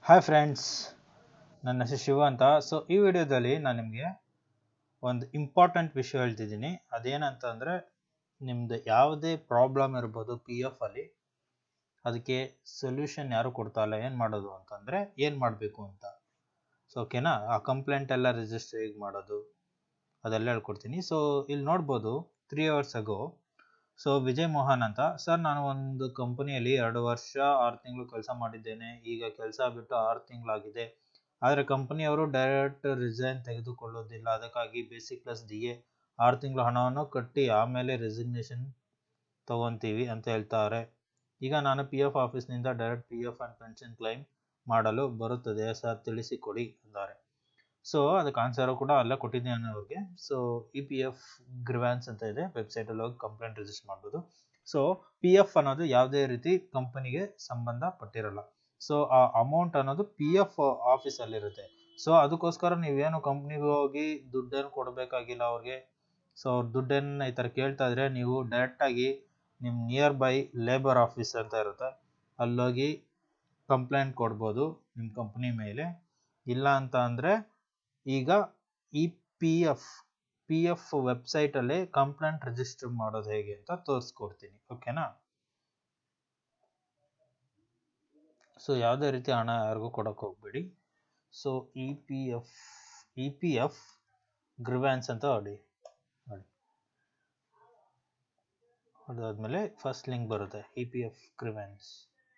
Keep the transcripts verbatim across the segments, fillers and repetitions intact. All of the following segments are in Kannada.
ಹಾಯ್ ಫ್ರೆಂಡ್ಸ್, ನನ್ನ ಹೆಸರು ಶಿವ ಅಂತ. ಸೊ ಈ ವಿಡಿಯೋದಲ್ಲಿ ನಾನು ನಿಮಗೆ ಒಂದು ಇಂಪಾರ್ಟೆಂಟ್ ವಿಷಯ ಹೇಳ್ತಿದ್ದೀನಿ. ಅದೇನಂತ ಅಂದರೆ, ನಿಮ್ಮದು ಯಾವುದೇ ಪ್ರಾಬ್ಲಮ್ ಇರ್ಬೋದು ಪಿ ಎಫ್ ಅಲ್ಲಿ, ಅದಕ್ಕೆ ಸೊಲ್ಯೂಷನ್ ಯಾರು ಕೊಡ್ತಾ ಇಲ್ಲ. ಏನು ಮಾಡೋದು ಅಂತಂದರೆ ಏನು ಮಾಡಬೇಕು ಅಂತ. ಸೊ ಓಕೆನಾ, ಆ ಕಂಪ್ಲೇಂಟ್ ಎಲ್ಲ ರಿಜಿಸ್ಟರ್ ಹೇಗೆ ಮಾಡೋದು ಅದೆಲ್ಲ ಹೇಳ್ಕೊಡ್ತೀನಿ. ಸೊ ಇಲ್ಲಿ ನೋಡ್ಬೋದು, three hours ago so Vijay Mohan ಅಂತ, ಸರ್ ನಾನು ಒಂದು ಕಂಪನಿಯಲ್ಲಿ ಎರಡು ವರ್ಷ ಆರು ತಿಂಗಳು ಕೆಲಸ ಮಾಡಿದ್ದೇನೆ. ಈಗ ಕೆಲಸ ಬಿಟ್ಟು ಆರು ತಿಂಗಳಾಗಿದೆ. ಆದರೆ ಕಂಪನಿಯವರು ಡೈರೆಕ್ಟ್ ರಿಸೈನ್ ತೆಗೆದುಕೊಳ್ಳೋದಿಲ್ಲ. ಅದಕ್ಕಾಗಿ ಬೇಸಿಕ್ ಪ್ಲಸ್ ಡಿ ಎ ಆರು ತಿಂಗಳ ಹಣವನ್ನು ಕಟ್ಟಿ ಆಮೇಲೆ ರೆಸಿಗ್ನೇಷನ್ ತಗೊತೀವಿ ಅಂತ ಹೇಳ್ತಾರೆ. ಈಗ ನಾನು ಪಿ ಎಫ್ ಆಫೀಸ್ನಿಂದ direct P F and pension claim ಮಾಡಲು ಬರುತ್ತದೆ ಸರ್, ತಿಳಿಸಿಕೊಡಿ ಅಂತಾರೆ. ಸೊ ಅದಕ್ಕೆ ಆನ್ಸರ್ ಕೂಡ ಅಲ್ಲೇ ಕೊಟ್ಟಿದ್ದೇನೆ ಅವ್ರಿಗೆ. So E P F grievance ಅಂತ ಇದೆ, ವೆಬ್ಸೈಟಲ್ಲಿ ಹೋಗಿ ಕಂಪ್ಲೇಂಟ್ ರಿಜಿಸ್ಟರ್ ಮಾಡ್ಬೋದು. ಸೊ ಪಿ ಎಫ್ ಅನ್ನೋದು ಯಾವುದೇ ರೀತಿ ಕಂಪನಿಗೆ ಸಂಬಂಧಪಟ್ಟಿರಲ್ಲ. ಸೊ ಆ ಅಮೌಂಟ್ ಅನ್ನೋದು ಪಿ ಎಫ್ ಆಫೀಸಲ್ಲಿರುತ್ತೆ. ಸೊ ಅದಕ್ಕೋಸ್ಕರ ನೀವೇನು ಕಂಪ್ನಿಗೆ ಹೋಗಿ ದುಡ್ಡೇನು ಕೊಡಬೇಕಾಗಿಲ್ಲ ಅವ್ರಿಗೆ. ಸೊ ಅವ್ರ ದುಡ್ಡನ್ನು ಈ ಥರ ಕೇಳ್ತಾ ಇದ್ರೆ ನೀವು ಡೈರೆಕ್ಟಾಗಿ ನಿಮ್ಮ ನಿಯರ್ ಬೈ ಲೇಬರ್ ಆಫೀಸ್ ಅಂತ ಇರುತ್ತೆ, ಅಲ್ಲೋಗಿ ಕಂಪ್ಲೇಂಟ್ ಕೊಡ್ಬೋದು ನಿಮ್ಮ ಕಂಪ್ನಿ ಮೇಲೆ. ಇಲ್ಲ ಅಂತ ಅಂದರೆ ಈಗ ಈ ಪಿ ಎಫ್ ಪಿ ಎಫ್ ವೆಬ್ಸೈಟಲ್ಲಿ ಕಂಪ್ಲೇಂಟ್ ರಿಜಿಸ್ಟರ್ ಮಾಡೋದು ಹೇಗೆ ಅಂತ ತೋರಿಸ್ಕೊಡ್ತೀನಿ, ಓಕೆನಾ. ಸೊ ಯಾವುದೇ ರೀತಿ ಹಣ ಯಾರಿಗೂ ಕೊಡೋಕೆ ಹೋಗ್ಬೇಡಿ. So E P F E P F grievance ಅಂತ ಹೊಡಿ ನೋಡಿ ಅದಾದಮೇಲೆ ಫಸ್ಟ್ ಲಿಂಕ್ ಬರುತ್ತೆ, ಇ ಪಿ ಎಫ್ ಗ್ರಿವ್ಯಾನ್ಸ್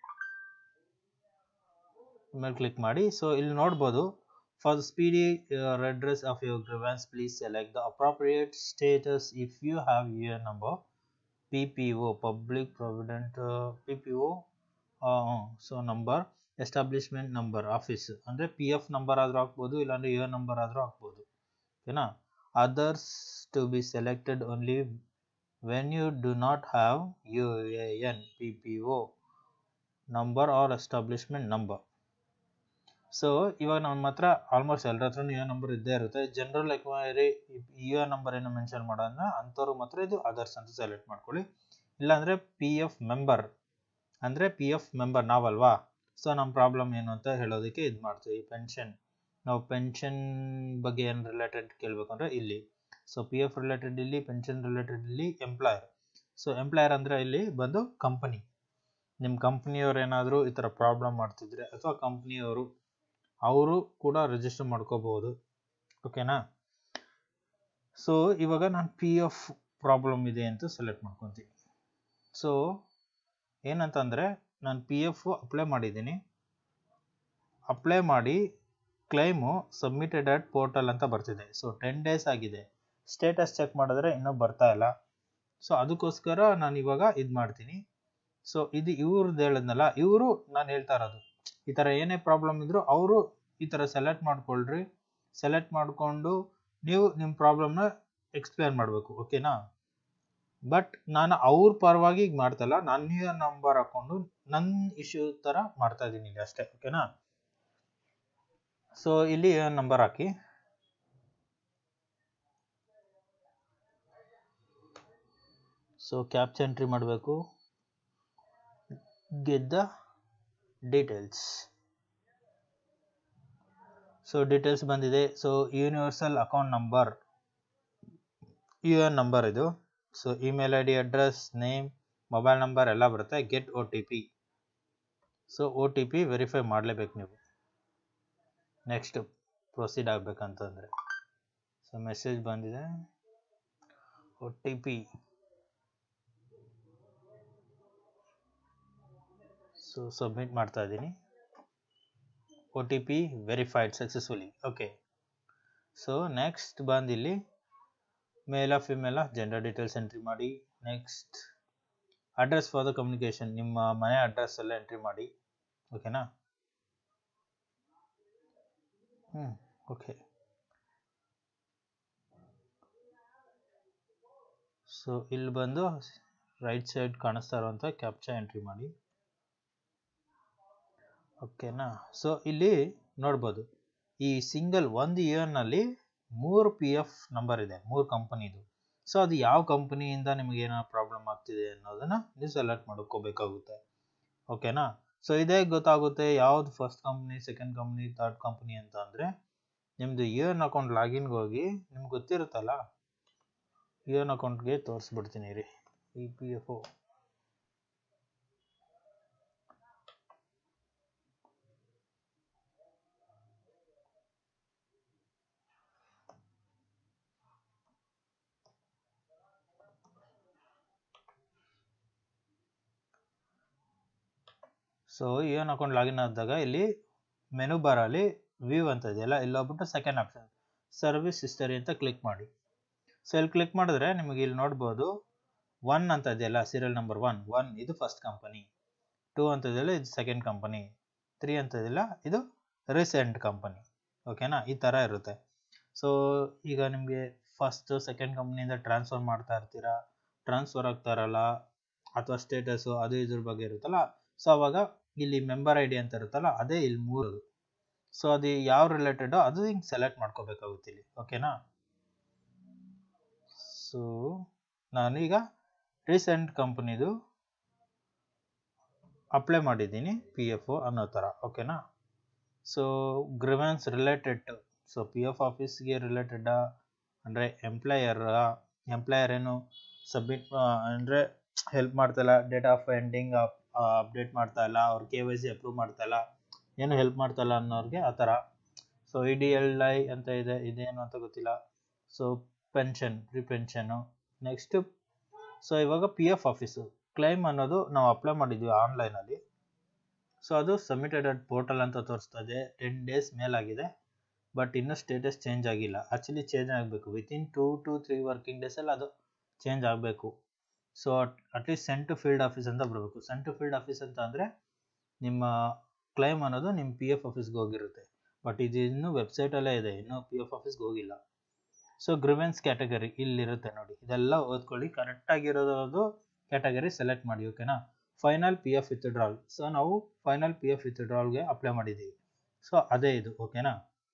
ಮೇಲೆ ಕ್ಲಿಕ್ ಮಾಡಿ. ಸೊ ಇಲ್ಲಿ ನೋಡ್ಬೋದು, for the speedy uh, redress of your grievance, please select the appropriate status if you have U A N number, P P O, Public Provident uh, P P O, uh, so number, establishment number, office ಅಂದರೆ ಪಿ ಎಫ್ ನಂಬರ್ ಆದರೂ ಹಾಕ್ಬೋದು, ಇಲ್ಲಾಂದರೆ ಯು ಎ ನಂಬರ್ ಆದರೂ ಹಾಕ್ಬೋದು, ಓಕೆನಾ. Others to be selected only when you do not have U A N, P P O number or establishment number. So ಇವಾಗ ನಮ್ಮ ಹತ್ರ ಆಲ್ಮೋಸ್ಟ್ ಎಲ್ಲರ ಹತ್ರ ಯು ಎ ನಂಬರ್ ಇದ್ದೇ ಇರುತ್ತೆ. General enquiry U A number ಏನು ಮೆನ್ಷನ್ ಮಾಡೋಣ ಅಂಥವ್ರು ಮಾತ್ರ ಇದು ಅದರ್ಸ್ ಅಂತ ಸೆಲೆಕ್ಟ್ ಮಾಡ್ಕೊಳ್ಳಿ. ಇಲ್ಲಾಂದರೆ ಪಿ ಎಫ್ ಮೆಂಬರ್ ಅಂದರೆ ಪಿ ಎಫ್ ಮೆಂಬರ್ ನಾವಲ್ವಾ. ಸೊ ನಮ್ಮ ಪ್ರಾಬ್ಲಮ್ ಏನು ಅಂತ ಹೇಳೋದಕ್ಕೆ ಇದು ಮಾಡ್ತೀವಿ. ಪೆನ್ಷನ್, ನಾವು ಪೆನ್ಷನ್ ಬಗ್ಗೆ ಏನು ರಿಲೇಟೆಡ್ ಕೇಳಬೇಕಂದ್ರೆ ಇಲ್ಲಿ. ಸೊ ಪಿ ಎಫ್ ರಿಲೇಟೆಡ್ ಇಲ್ಲಿ, ಪೆನ್ಷನ್ ರಿಲೇಟೆಡ್ ಇಲ್ಲಿ, ಎಂಪ್ಲಾಯರ್. ಸೊ ಎಂಪ್ಲಾಯರ್ ಅಂದರೆ ಇಲ್ಲಿ ಬಂದು ಕಂಪನಿ. ನಿಮ್ಮ ಕಂಪ್ನಿಯವ್ರು ಏನಾದರೂ ಈ ಥರ ಪ್ರಾಬ್ಲಮ್ ಮಾಡ್ತಿದ್ರೆ ಅಥವಾ ಕಂಪ್ನಿಯವರು ಅವರು ಕೂಡ ರಿಜಿಸ್ಟರ್ ಮಾಡ್ಕೋಬಹುದು, ಓಕೆನಾ. ಸೊ ಇವಾಗ ನಾನು ಪಿ ಎಫ್ ಪ್ರಾಬ್ಲಮ್ ಇದೆ ಅಂತ ಸೆಲೆಕ್ಟ್ ಮಾಡ್ಕೊತೀನಿ. ಸೊ ಏನಂತಂದರೆ ನಾನು ಪಿ ಎಫ್ ಅಪ್ಲೈ ಮಾಡಿದ್ದೀನಿ. ಅಪ್ಲೈ ಮಾಡಿ ಕ್ಲೈಮು ಸಬ್ಮಿಟೆಡ್ ಅಟ್ ಪೋರ್ಟಲ್ ಅಂತ ಬರ್ತಿದೆ. ಸೊ ಟೆನ್ ಡೇಸ್ ಆಗಿದೆ, ಸ್ಟೇಟಸ್ ಚೆಕ್ ಮಾಡಿದ್ರೆ ಇನ್ನೂ ಬರ್ತಾ ಇಲ್ಲ. ಸೊ ಅದಕ್ಕೋಸ್ಕರ ನಾನು ಇವಾಗ ಇದು ಮಾಡ್ತೀನಿ. ಸೊ ಇದು ಇವ್ರದ್ದು ಹೇಳಿದ್ನಲ್ಲ, ಇವರು ನಾನು ಹೇಳ್ತಾ ಇರೋದು ಈ ಥರ ಏನೇ ಪ್ರಾಬ್ಲಮ್ ಇದ್ದರೂ ಅವರು ಈ ಥರ ಸೆಲೆಕ್ಟ್ ಮಾಡ್ಕೊಳ್ರಿ. ಸೆಲೆಕ್ಟ್ ಮಾಡಿಕೊಂಡು ನೀವು ನಿಮ್ಮ ಪ್ರಾಬ್ಲಮ್ನ ಎಕ್ಸ್ಪ್ಲೇನ್ ಮಾಡಬೇಕು, ಓಕೆನಾ. ಬಟ್ ನಾನು ಅವ್ರ ಪರವಾಗಿ ಈಗ ಮಾಡ್ತಾಯಿಲ್ಲ, ನನ್ನ ನಂಬರ್ ಹಾಕ್ಕೊಂಡು ನನ್ನ ಇಶ್ಯೂ ಥರ ಮಾಡ್ತಾ ಇದ್ದೀನಿ ಇಲ್ಲಿ ಅಷ್ಟೇ, ಓಕೆನಾ. ಸೊ ಇಲ್ಲಿ ನಂಬರ್ ಹಾಕಿ, ಸೊ ಕ್ಯಾಪ್ಚಾ ಎಂಟ್ರಿ ಮಾಡಬೇಕು, get the details. So details ಬಂದಿದೆ. So universal account number, U N number ಇದು. So email I D, address, name, mobile number ಎಲ್ಲ ಬರುತ್ತೆ. Get O T P. So O T P verify ಮಾಡಲೇಬೇಕು ನೀವು, ನೆಕ್ಸ್ಟ್ ಪ್ರೊಸೀಡ್ ಆಗಬೇಕಂತಂದರೆ. ಸೊ ಮೆಸೇಜ್ ಬಂದಿದೆ, O T P. So submit ಮಾಡ್ತಾ ಇದ್ದೀನಿ. O T P verified successfully, okay. So next ಬಂದಿಲ್ಲಿ male female gender details entry ಮಾಡಿ. Next address for the communication, ನಿಮ್ಮ ಮನೆ ಅಡ್ರೆಸ್ ಎಲ್ಲ ಎಂಟ್ರಿ ಮಾಡಿ, ಓಕೆನಾ. ಹ್ಞೂ ಓಕೆ. ಸೊ ಇಲ್ಲಿ ಬಂದು ರೈಟ್ ಸೈಡ್ ಕಾಣಿಸ್ತಾ ಇರುವಂಥ ಕ್ಯಾಪ್ಚಾ ಎಂಟ್ರಿ ಮಾಡಿ, ಓಕೆನಾ. ಸೊ ಇಲ್ಲಿ ನೋಡ್ಬೋದು, ಈ ಸಿಂಗಲ್ ಒಂದು ಯು ಎನ್ ಅಲ್ಲಿ ಮೂರು ಪಿ ಎಫ್ ನಂಬರ್ ಇದೆ, ಮೂರು ಕಂಪನಿದು. ಸೊ ಅದು ಯಾವ ಕಂಪನಿಯಿಂದ ನಿಮಗೆ ಏನೋ ಪ್ರಾಬ್ಲಮ್ ಆಗ್ತಿದೆ ಅನ್ನೋದನ್ನು ನೀವು ಸೆಲೆಕ್ಟ್ ಮಾಡ್ಕೋಬೇಕಾಗುತ್ತೆ, ಓಕೆನಾ. ಸೊ ಇದೇ ಗೊತ್ತಾಗುತ್ತೆ ಯಾವ್ದು first company, second company, third company ಅಂತ. ಅಂದರೆ ನಿಮ್ಮದು ಯು ಎನ್ ಅಕೌಂಟ್ ಲಾಗಿನ್ಗೆ ಹೋಗಿ ನಿಮ್ಗೆ ಗೊತ್ತಿರುತ್ತಲ್ಲ, ಯು ಎನ್ ಅಕೌಂಟ್ಗೆ ತೋರಿಸ್ಬಿಡ್ತೀನಿ ರೀ. E P F O so U N account login ಆದಾಗ ಇಲ್ಲಿ ಮೆನು ಬಾರಲ್ಲಿ ವ್ಯೂ ಅಂತ ಇದೆಯಲ್ಲ, ಇಲ್ಲಿ ಹೋಗ್ಬಿಟ್ಟು ಸೆಕೆಂಡ್ ಆಪ್ಷನ್ ಸರ್ವಿಸ್ ಹಿಸ್ಟರಿ ಅಂತ ಕ್ಲಿಕ್ ಮಾಡಿ. ಸೊ ಇಲ್ಲಿ ಕ್ಲಿಕ್ ಮಾಡಿದ್ರೆ ನಿಮಗೆ ಇಲ್ಲಿ ನೋಡ್ಬೋದು ಒನ್ ಅಂತ ಇದೆಯಲ್ಲ, ಸೀರಿಯಲ್ ನಂಬರ್ ಒನ್ ಒನ್ ಇದು ಫಸ್ಟ್ ಕಂಪನಿ, ಟೂ ಅಂತ ಇದೆಯಲ್ಲ ಇದು ಸೆಕೆಂಡ್ ಕಂಪನಿ, ತ್ರೀ ಅಂತ ಇದೆಯಲ್ಲ ಇದು ರೀಸೆಂಟ್ ಕಂಪನಿ. ಓಕೆನಾ, ಈ ಥರ ಇರುತ್ತೆ. ಸೊ ಈಗ ನಿಮಗೆ ಫಸ್ಟ್ ಸೆಕೆಂಡ್ ಕಂಪ್ನಿಯಿಂದ ಟ್ರಾನ್ಸ್ಫರ್ ಮಾಡ್ತಾ ಇರ್ತೀರಾ, ಟ್ರಾನ್ಸ್ಫರ್ ಆಗ್ತಾ ಇರಲ್ಲ, ಅಥವಾ ಸ್ಟೇಟಸ್ಸು ಅದು ಇದ್ರ ಬಗ್ಗೆ ಇರುತ್ತಲ್ಲ, ಸೊ ಅವಾಗ ಇಲ್ಲಿ ಮೆಂಬರ್ ಐ ಡಿ ಅಂತ ಇರುತ್ತಲ್ಲ, ಅದೇ ಇಲ್ಲಿ ಮೂರು. ಸೊ ಅದು ಯಾವ ರಿಲೇಟೆಡೋ ಅದು ಹಿಂಗೆ ಸೆಲೆಕ್ಟ್ ಮಾಡ್ಕೋಬೇಕಾಗುತ್ತೆ ಇಲ್ಲಿ. ಓಕೆನಾ, ಸೊ ನಾನೀಗ ರೀಸೆಂಟ್ ಕಂಪ್ನಿದು ಅಪ್ಲೈ ಮಾಡಿದ್ದೀನಿ ಪಿ ಎಫ್ ಅನ್ನೋ ಥರ. ಓಕೆನಾ, so grievance related, so P F ಆಫೀಸ್ಗೆ ರಿಲೇಟೆಡ್ ಅಂದರೆ ಎಂಪ್ಲಾಯರ್ ಎಂಪ್ಲಾಯರ್ ಏನು ಸಬ್ಮಿಟ್ ಅಂದರೆ ಹೆಲ್ಪ್ ಮಾಡ್ತಾ ಇಲ್ಲ, ಡೇಟ್ ಆಫ್ ಎಂಡಿಂಗ್ ಅಪ್ಡೇಟ್ ಮಾಡ್ತಾ ಇಲ್ಲ, ಅವ್ರು ಕೆ ವೈ ಸಿ ಅಪ್ರೂವ್ ಮಾಡ್ತಾ ಇಲ್ಲ, ಏನು ಹೆಲ್ಪ್ ಮಾಡ್ತಾ ಇಲ್ಲ ಅನ್ನೋರಿಗೆ ಆ ಥರ. So E D L I ಅಂತ ಇದೆ, ಇದೇನು ಅಂತ ಗೊತ್ತಿಲ್ಲ. ಸೊ ಪೆನ್ಷನ್, ಪ್ರಿ ಪೆನ್ಷನ್ನು. ನೆಕ್ಸ್ಟು ಸೊ ಇವಾಗ ಪಿ ಎಫ್ ಆಫೀಸು ಕ್ಲೈಮ್ ಅನ್ನೋದು ನಾವು ಅಪ್ಲೈ ಮಾಡಿದ್ವಿ ಆನ್ಲೈನಲ್ಲಿ. ಸೊ ಅದು ಸಬ್ಮಿಟೆಡ್ ಅಟ್ ಪೋರ್ಟಲ್ ಅಂತ ತೋರಿಸ್ತಾ ಇದೆ, ಟೆನ್ ಡೇಸ್ ಮೇಲಾಗಿದೆ, ಬಟ್ ಇನ್ನೂ ಸ್ಟೇಟಸ್ ಚೇಂಜ್ ಆಗಿಲ್ಲ. ಆ್ಯಕ್ಚುಲಿ ಚೇಂಜ್ ಆಗಬೇಕು, within two to three working ಡೇಸಲ್ಲಿ ಅದು ಚೇಂಜ್ ಆಗಬೇಕು. So at least sent to field office ಅಂತ ಬರಬೇಕು. ಸೆಂಟ್ ಟು ಫೀಲ್ಡ್ ಆಫೀಸ್ ಅಂತ ಅಂದರೆ ನಿಮ್ಮ ಕ್ಲೈಮ್ ಅನ್ನೋದು ನಿಮ್ಮ ಪಿ ಎಫ್ ಆಫೀಸ್ಗೆ ಹೋಗಿರುತ್ತೆ, ಬಟ್ ಇದು ಇನ್ನೂ ವೆಬ್ಸೈಟಲ್ಲೇ ಇದೆ, ಇನ್ನೂ ಪಿ ಎಫ್ ಆಫೀಸ್ಗೆ ಹೋಗಿಲ್ಲ. ಸೊ ಗ್ರಿವೆನ್ಸ್ ಕ್ಯಾಟಗರಿ ಇಲ್ಲಿರುತ್ತೆ ನೋಡಿ, ಇದೆಲ್ಲ ಓದ್ಕೊಳ್ಳಿ, ಕರೆಕ್ಟಾಗಿರೋದು ಕ್ಯಾಟಗರಿ ಸೆಲೆಕ್ಟ್ ಮಾಡಿ. ಓಕೆನಾ, final P F withdrawal. So ನಾವು ಫೈನಲ್ ಪಿ ಎಫ್ ವಿತ್ಡ್ರಾಲ್ಗೆ ಅಪ್ಲೈ ಮಾಡಿದ್ದೀವಿ, ಸೊ ಅದೇ ಇದು. ಓಕೆನಾ,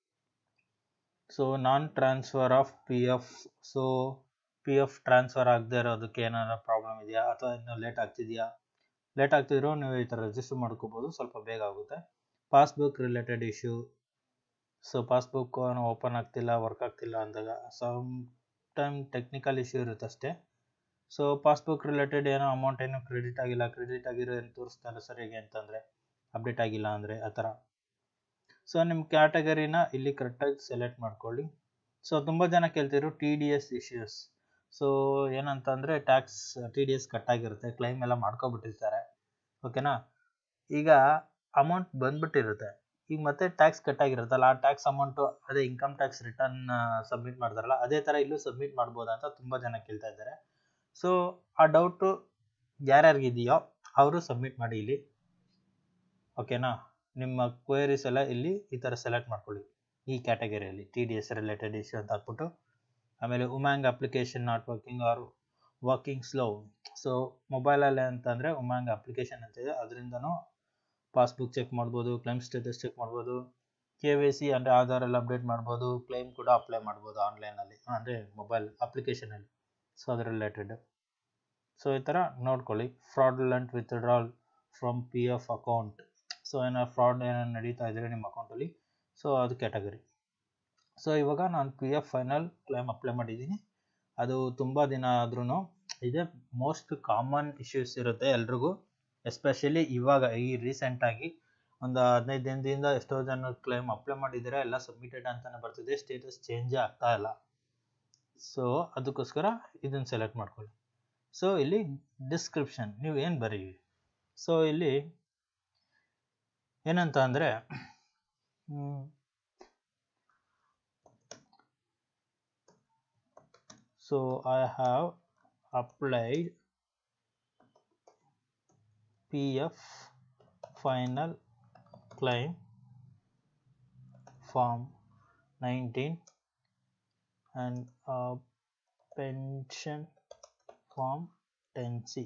so non transfer of P F. So P F transfer ಆಗದೆ ಇರೋದಕ್ಕೆ ಏನಾರ ಪ್ರಾಬ್ಲಮ್ ಇದೆಯಾ, ಅಥವಾ ಇನ್ನೂ ಲೇಟ್ ಆಗ್ತಿದೆಯಾ? ಲೇಟ್ ಆಗ್ತಿದ್ರು ನೀವು ಈ ಥರ ರಿಜಿಸ್ಟರ್ ಮಾಡ್ಕೋಬೋದು, ಸ್ವಲ್ಪ ಬೇಗ ಆಗುತ್ತೆ. Passbook related issue. So passbook open ಆಗ್ತಿಲ್ಲ, ವರ್ಕ್ ಆಗ್ತಿಲ್ಲ ಅಂದಾಗ ಸಮ್ ಟೈಮ್ ಟೆಕ್ನಿಕಲ್ ಇಶ್ಯೂ ಇರುತ್ತೆ ಅಷ್ಟೇ. ಸೊ ಪಾಸ್ಬುಕ್ ರಿಲೇಟೆಡ್ ಏನೋ ಅಮೌಂಟ್ ಏನೋ ಕ್ರೆಡಿಟ್ ಆಗಿಲ್ಲ, ಕ್ರೆಡಿಟ್ ಆಗಿರೋ ಏನು ತೋರಿಸ್ತಾ ಇಲ್ಲ ಸರಿಯಾಗಿ ಅಂತಂದರೆ, ಅಪ್ಡೇಟ್ ಆಗಿಲ್ಲ ಅಂದರೆ ಆ ಥರ. ಸೊ ನಿಮ್ಮ ಕ್ಯಾಟಗರಿನ ಇಲ್ಲಿ ಕರೆಕ್ಟಾಗಿ ಸೆಲೆಕ್ಟ್ ಮಾಡ್ಕೊಳ್ಳಿ. ಸೊ ತುಂಬ ಜನ ಕೇಳ್ತಿದ್ರು T D S issues. So ಏನಂತಂದರೆ ಟ್ಯಾಕ್ಸ್ ಟಿ ಡಿ ಎಸ್ ಕಟ್ಟಾಗಿರುತ್ತೆ, ಕ್ಲೈಮ್ ಎಲ್ಲ ಮಾಡ್ಕೊಬಿಟ್ಟಿರ್ತಾರೆ. ಓಕೆನಾ, ಈಗ ಅಮೌಂಟ್ ಬಂದ್ಬಿಟ್ಟಿರುತ್ತೆ, ಈಗ ಮತ್ತೆ ಟ್ಯಾಕ್ಸ್ ಕಟ್ಟಾಗಿರುತ್ತಲ್ಲ, ಆ ಟ್ಯಾಕ್ಸ್ ಅಮೌಂಟು ಅದೇ ಇನ್ಕಮ್ ಟ್ಯಾಕ್ಸ್ ರಿಟರ್ನ್ ಸಬ್ಮಿಟ್ ಮಾಡ್ತಾರಲ್ಲ, ಅದೇ ಥರ ಇಲ್ಲೂ ಸಬ್ಮಿಟ್ ಮಾಡ್ಬೋದಾ ಅಂತ ತುಂಬ ಜನ ಕೇಳ್ತಾ ಇದ್ದಾರೆ. ಸೊ ಆ ಡೌಟು ಯಾರ್ಯಾರಿಗಿದೆಯೋ ಅವರು ಸಬ್ಮಿಟ್ ಮಾಡಿ ಇಲ್ಲಿ. ಓಕೆನಾ, ನಿಮ್ಮ ಕ್ವೇರೀಸ್ ಎಲ್ಲ ಇಲ್ಲಿ ಈ ಥರ ಸೆಲೆಕ್ಟ್ ಮಾಡ್ಕೊಳ್ಳಿ, ಈ ಕ್ಯಾಟಗರಿಯಲ್ಲಿ T D S related issue ಅಂತ ಹಾಕ್ಬಿಟ್ಟು. ಆಮೇಲೆ Umang application not working or working slow. So ಮೊಬೈಲಲ್ಲಿ ಅಂತಂದರೆ ಉಮ್ಯಾಂಗ್ ಅಪ್ಲಿಕೇಶನ್ ಅಂತಿದೆ, ಅದರಿಂದನೂ ಪಾಸ್ಬುಕ್ ಚೆಕ್ ಮಾಡ್ಬೋದು, ಕ್ಲೈಮ್ ಸ್ಟೇಟಸ್ ಚೆಕ್ ಮಾಡ್ಬೋದು, ಕೆ ವೈ ಸಿ ಅಂದರೆ ಆಧಾರ್ ಎಲ್ಲ ಅಪ್ಡೇಟ್ ಮಾಡ್ಬೋದು, ಕ್ಲೈಮ್ ಕೂಡ ಅಪ್ಲೈ ಮಾಡ್ಬೋದು ಆನ್ಲೈನಲ್ಲಿ, ಅಂದರೆ ಮೊಬೈಲ್ ಅಪ್ಲಿಕೇಶನಲ್ಲಿ. ಸೊ ಅದ್ರ ರಿಲೇಟೆಡ್. ಸೊ ಈ ಥರ ನೋಡ್ಕೊಳ್ಳಿ. Fraudulent withdrawal from P F account. So ಏನಾರು ಫ್ರಾಡ್ ಏನಾರು ನಡೀತಾ ಇದ್ದರೆ ನಿಮ್ಮ ಅಕೌಂಟಲ್ಲಿ, ಸೊ ಅದು ಕ್ಯಾಟಗರಿ. ಸೊ ಇವಾಗ ನಾನು P F final claim apply ಮಾಡಿದ್ದೀನಿ, ಅದು ತುಂಬ ದಿನ ಆದ್ರೂ ಇದೆ, ಮೋಸ್ಟ್ ಕಾಮನ್ ಇಶ್ಯೂಸ್ ಇರುತ್ತೆ ಎಲ್ರಿಗೂ, ಎಸ್ಪೆಷಲಿ ಇವಾಗ ಈ ರೀಸೆಂಟಾಗಿ ಒಂದು ಹದಿನೈದು ದಿನದಿಂದ ಎಷ್ಟೋ ಜನ ಕ್ಲೈಮ್ ಅಪ್ಲೈ ಮಾಡಿದರೆ ಎಲ್ಲ ಸಬ್ಮಿಟೆಡ್ ಅಂತಲೇ ಬರ್ತಿದೆ, ಸ್ಟೇಟಸ್ ಚೇಂಜೇ ಆಗ್ತಾ ಇಲ್ಲ. ಸೊ ಅದಕ್ಕೋಸ್ಕರ ಇದನ್ನು ಸೆಲೆಕ್ಟ್ ಮಾಡ್ಕೊಳ್ಳಿ. ಸೊ ಇಲ್ಲಿ ಡಿಸ್ಕ್ರಿಪ್ಷನ್ ನೀವು ಏನು ಬರೀವಿ. ಸೊ ಇಲ್ಲಿ ಏನಂತ ಅಂದರೆ so I have applied P F final claim form nineteen and uh, pension form ten C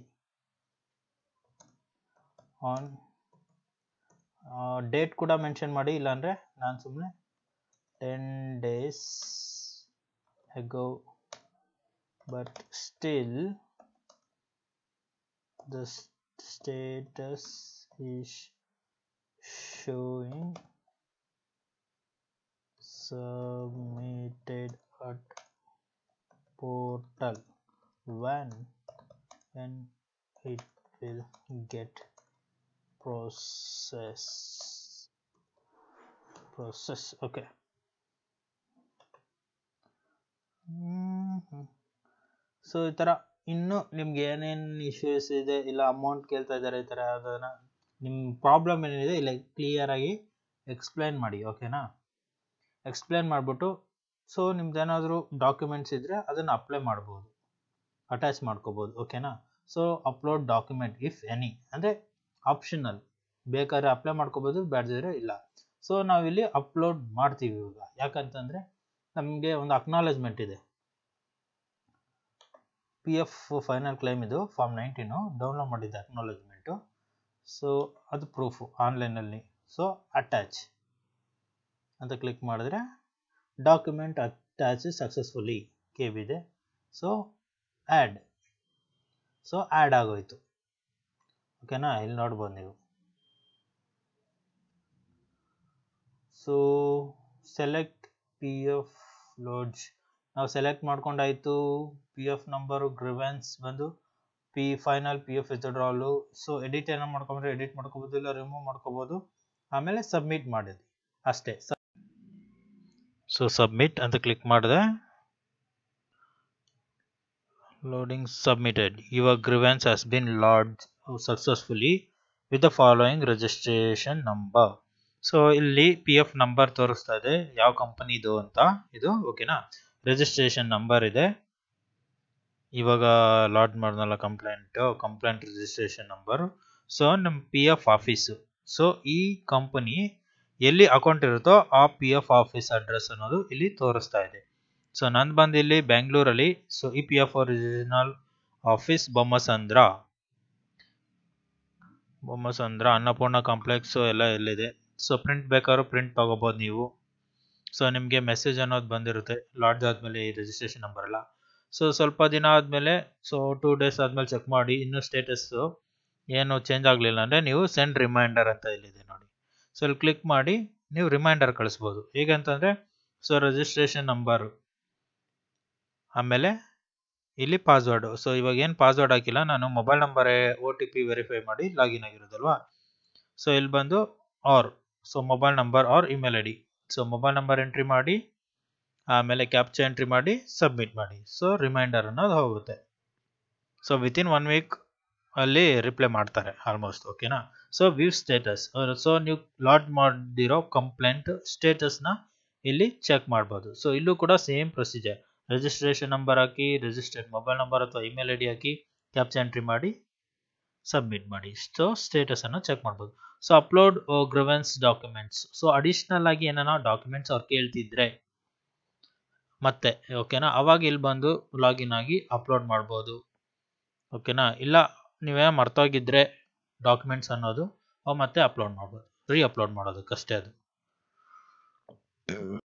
on date ಕೂಡ ಮೆನ್ಷನ್ ಮಾಡಿ, ಇಲ್ಲಾಂದರೆ ನಾನು ಸುಮ್ಮನೆ ten days ago but still the status is showing submitted at portal when when it will get process process okay. So ಈ ಥರ ಇನ್ನು ನಿಮ್ಗೆ ಏನೇನು ಇಶ್ಯೂಸ್ ಇದೆ, ಇಲ್ಲ ಅಮೌಂಟ್ ಕೇಳ್ತಾ ಇದ್ದಾರೆ, ಈ ಥರ ಅದನ್ನು ನಿಮ್ಮ ಪ್ರಾಬ್ಲಮ್ ಏನಿದೆ ಇಲ್ಲ ಕ್ಲಿಯರ್ ಆಗಿ ಎಕ್ಸ್ಪ್ಲೈನ್ ಮಾಡಿ. ಓಕೆನಾ? ಎಕ್ಸ್ಪ್ಲೈನ್ ಮಾಡಿಬಿಟ್ಟು ಸೊ ನಿಮ್ದೇನಾದರೂ ಡಾಕ್ಯುಮೆಂಟ್ಸ್ ಇದ್ದರೆ ಅದನ್ನು ಅಪ್ಲೈ ಮಾಡ್ಬೋದು, ಅಟ್ಯಾಚ್ ಮಾಡ್ಕೋಬೋದು. ಓಕೆನಾ? So upload document if any ಅಂದರೆ ಆಪ್ಷನಲ್, ಬೇಕಾದ್ರೆ ಅಪ್ಲೈ ಮಾಡ್ಕೋಬೋದು, ಬೇಡದಿದ್ರೆ ಇಲ್ಲ. ಸೊ ನಾವಿಲ್ಲಿ ಅಪ್ಲೋಡ್ ಮಾಡ್ತೀವಿ ಇವಾಗ. ಯಾಕಂತಂದರೆ ನಮಗೆ ಒಂದು ಅಕ್ನಾಲೇಜ್ಮೆಂಟ್ ಇದೆ, ಪಿ ಎಫ್ ಫೈನಲ್ ಕ್ಲೈಮ್ ಇದು ಫಾರ್ಮ್ ನೈನ್ಟೀನು ಡೌನ್ಲೋಡ್ ಮಾಡಿದ್ದೆ ಅಕ್ನಾಲೇಜ್ಮೆಂಟು. ಸೊ ಅದು ಪ್ರೂಫು ಆನ್ಲೈನಲ್ಲಿ. ಸೊ ಅಟ್ಯಾಚ್ ಅಂತ ಕ್ಲಿಕ್ ಮಾಡಿದ್ರೆ document attach successfully K B ಇದೆ. ಸೊ ಆ್ಯಡ್, ಸೊ ಆ್ಯಡ್ ಆಗೋಯ್ತು. ಓಕೆನಾ? ಇಲ್ಲಿ ನೋಡ್ಬೋದು ನೀವು. So select P F lodge, ನಾವು ಸೆಲೆಕ್ಟ್ ಮಾಡ್ಕೊಂಡಾಯಿತು. ಪಿ ಎಫ್ ನಂಬರು ಗ್ರಿವೆನ್ಸ್ ಬಂದು P final P F withdrawal. So edit ಏನೋ ಮಾಡ್ಕೊಂಡ್ರೆ ಎಡಿಟ್ ಮಾಡ್ಕೋಬೋದು, ಇಲ್ಲ ರಿಮೂವ್ ಮಾಡ್ಕೋಬೋದು. ಆಮೇಲೆ ಸಬ್ಮಿಟ್ ಮಾಡಿದ್ವಿ ಅಷ್ಟೇ. ಸೊ ಸಬ್ಮಿಟ್ ಅಂತ ಕ್ಲಿಕ್ ಮಾಡಿದೆ. Loading submitted. Your grievance has been lodge successfully with the following registration number. So ಇಲ್ಲಿ ಪಿ ಎಫ್ ನಂಬರ್ ತೋರಿಸ್ತಾ ಇದೆ ಯಾವ ಕಂಪನಿದು ಅಂತ ಇದು. ಓಕೆನಾ? ರಿಜಿಸ್ಟ್ರೇಷನ್ ನಂಬರ್ ಇದೆ. ಇವಾಗ ಲಾಡ್ ಮಾಡಿದ್ನಲ್ಲ complaint, complaint registration number. So ನಮ್ಮ ಪಿ ಎಫ್ ಆಫೀಸು. ಸೊ ಈ ಕಂಪನಿ ಎಲ್ಲಿ ಅಕೌಂಟ್ ಇರುತ್ತೋ ಆ ಪಿ ಎಫ್ ಆಫೀಸ್ ಅಡ್ರೆಸ್ ಅನ್ನೋದು ಇಲ್ಲಿ ತೋರಿಸ್ತಾ ಇದೆ. ಸೊ ನಂದು ಬಂದು ಇಲ್ಲಿ ಬೆಂಗಳೂರಲ್ಲಿ. ಸೊ ಈ P F original office Bommasandra, Bommasandra Annapurna complex ಎಲ್ಲ ಎಲ್ಲಿದೆ. ಸೊ ಪ್ರಿಂಟ್ ಬೇಕಾದ್ರೂ ಪ್ರಿಂಟ್ ತೊಗೋಬೋದು ನೀವು. ಸೊ ನಿಮಗೆ ಮೆಸೇಜ್ ಅನ್ನೋದು ಬಂದಿರುತ್ತೆ ಲಾಡ್ಜ್ ಆದಮೇಲೆ ಈ ರಿಜಿಸ್ಟ್ರೇಷನ್ ನಂಬರ್ ಎಲ್ಲ. ಸೊ ಸ್ವಲ್ಪ ದಿನ ಆದಮೇಲೆ, ಸೊ ಟೂ ಡೇಸ್ ಆದಮೇಲೆ ಚೆಕ್ ಮಾಡಿ ಇನ್ನೂ ಸ್ಟೇಟಸ್ಸು ಏನು ಚೇಂಜ್ ಆಗಲಿಲ್ಲ ಅಂದರೆ ನೀವು ಸೆಂಡ್ ರಿಮೈಂಡರ್ ಅಂತ ಇಲ್ಲಿದೆ ನೋಡಿ. ಸೊ ಇಲ್ಲಿ ಕ್ಲಿಕ್ ಮಾಡಿ ನೀವು ರಿಮೈಂಡರ್ ಕಳಿಸ್ಬೋದು. ಹೇಗಂತಂದರೆ ಸೊ ರಿಜಿಸ್ಟ್ರೇಷನ್ ನಂಬರು, ಆಮೇಲೆ ಇಲ್ಲಿ ಪಾಸ್ವರ್ಡು. ಸೊ ಇವಾಗ ಏನು ಪಾಸ್ವರ್ಡ್ ಹಾಕಿಲ್ಲ ನಾನು, ಮೊಬೈಲ್ ನಂಬರೇ ಒ ಟಿ ಪಿ ವೆರಿಫೈ ಮಾಡಿ ಲಾಗಿನ್ ಆಗಿರೋದಲ್ವಾ. ಸೊ ಇಲ್ಲಿ ಬಂದು or, so mobile number or email I D. So mobile number entry ಮಾಡಿ, ಆಮೇಲೆ ಕ್ಯಾಪ್ಚಾ ಎಂಟ್ರಿ ಮಾಡಿ ಸಬ್ಮಿಟ್ ಮಾಡಿ. ಸೊ ರಿಮೈಂಡರ್ ಅನ್ನೋದು ಹೋಗುತ್ತೆ. ಸೊ ವಿತಿನ್ ಒನ್ ವೀಕ್ ಅಲ್ಲಿ ರಿಪ್ಲೈ ಮಾಡ್ತಾರೆ ಆಲ್ಮೋಸ್ಟ್. ಓಕೆನಾ? So view status. ಸೊ ನೀವು ಲಾಡ್ ಮಾಡಿರೋ ಕಂಪ್ಲೇಂಟ್ ಸ್ಟೇಟಸ್ನ ಇಲ್ಲಿ ಚೆಕ್ ಮಾಡ್ಬೋದು. ಸೊ ಇಲ್ಲೂ ಕೂಡ ಸೇಮ್ ಪ್ರೊಸೀಜರ್, ರಿಜಿಸ್ಟ್ರೇಷನ್ ನಂಬರ್ ಹಾಕಿ, ರಿಜಿಸ್ಟರ್ಡ್ ಮೊಬೈಲ್ ನಂಬರ್ ಅಥವಾ ಇಮೇಲ್ ಐ ಡಿ ಹಾಕಿ, ಕ್ಯಾಪ್ಚಾ ಎಂಟ್ರಿ ಮಾಡಿ ಸಬ್ಮಿಟ್ ಮಾಡಿ. ಸೊ ಸ್ಟೇಟಸ್ ಅನ್ನು ಚೆಕ್ ಮಾಡ್ಬೋದು. So upload grievance documents. So additional ಆಗಿ ಏನಾನ ಡಾಕ್ಯುಮೆಂಟ್ಸ್ ಅವ್ರು ಕೇಳ್ತಿದ್ರೆ ಮತ್ತೆ, ಓಕೆನಾ, ಅವಾಗ ಇಲ್ಲಿ ಬಂದು ಲಾಗಿನ್ ಆಗಿ ಅಪ್ಲೋಡ್ ಮಾಡ್ಬೋದು. ಓಕೆನಾ? ಇಲ್ಲ ನೀವೇ ಮರ್ತೋಗಿದ್ರೆ ಡಾಕ್ಯುಮೆಂಟ್ಸ್ ಅನ್ನೋದು ಮತ್ತೆ ಅಪ್ಲೋಡ್ ಮಾಡ್ಬೋದು, ರೀ ಅಪ್ಲೋಡ್ ಮಾಡೋದಕ್ಕಷ್ಟೇ ಅದು.